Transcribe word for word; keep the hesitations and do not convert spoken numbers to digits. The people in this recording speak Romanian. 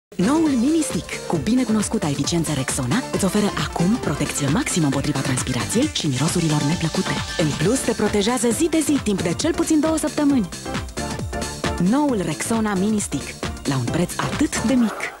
Noul Mini Stick cu binecunoscuta eficiență Rexona îți oferă acum protecție maximă împotriva transpirației și mirosurilor neplăcute. În plus, te protejează zi de zi timp de cel puțin două săptămâni. Noul Rexona Mini Stick, la un preț atât de mic.